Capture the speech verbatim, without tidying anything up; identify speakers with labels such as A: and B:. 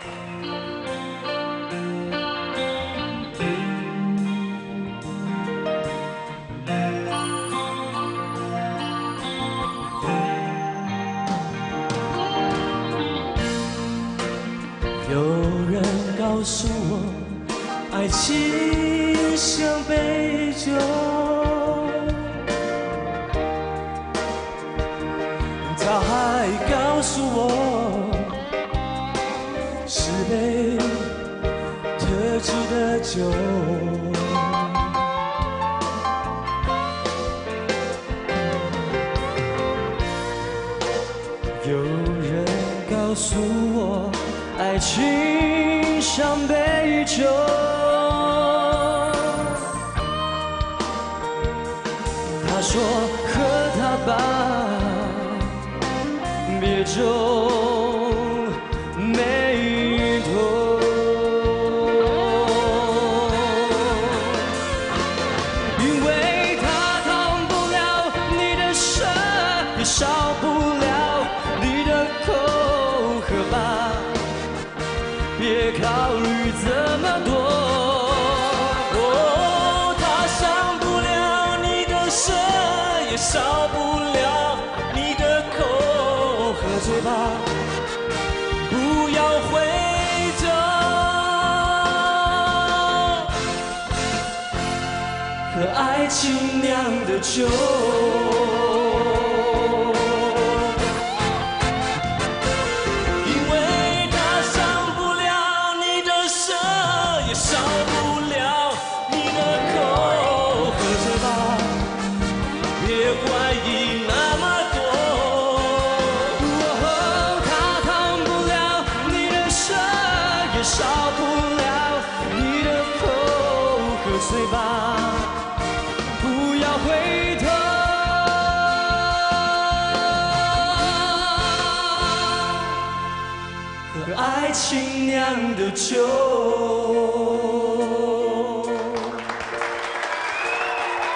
A: 有人告诉我，爱情像杯酒，他还告诉我，是杯特制的酒。有人告诉我，爱情像杯酒，他说喝它吧，别皱眉头，因为它烫不了你的舌，也烧不了你的口，喝吧，别考虑这么多。哦，它伤不了你的舌，也烧不了你的口，喝醉吧，不要回头。喝爱情酿的酒。烧不了你的口，喝醉吧，别怀疑那么多。哦，它烫不了你的舌，也烧不了你的口，喝醉吧，不要回头。喝爱情酿的酒。